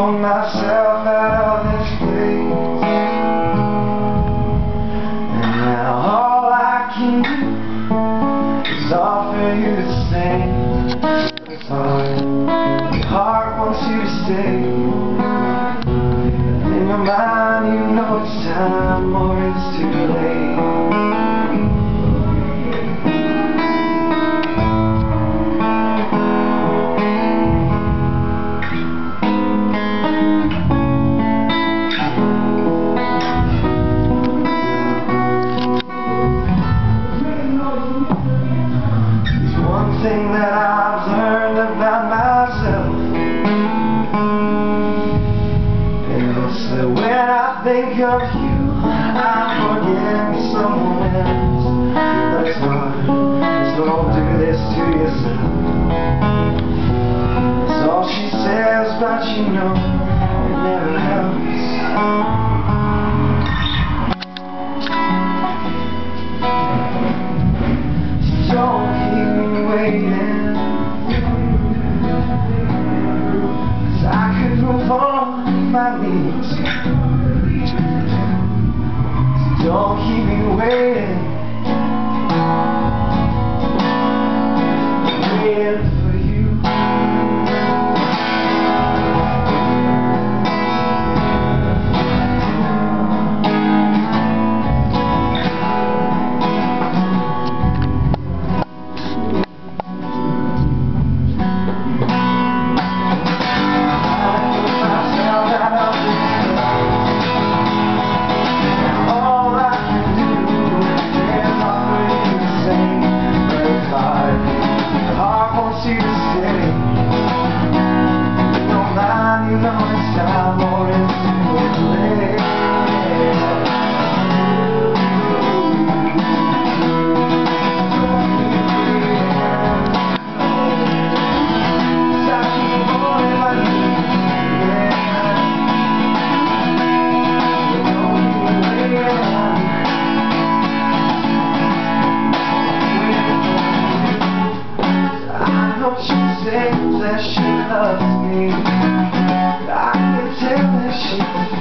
pulled myself out of this place, and now all I can do is offer you to stay. It's hard, your heart wants you to stay. In your mind you know it's time or it's too late. Thing that I've learned about myself, and it's that when I think of you, I forget someone else. That's hard, so don't do this to yourself. That's all she says, but you know it never helps. So don't keep me waiting, 'cause I could move on my knees. So don't keep me waiting, waiting for you. You to stay. Don't mind, you know it's time or it's too late. She says that she loves me, I can tell that she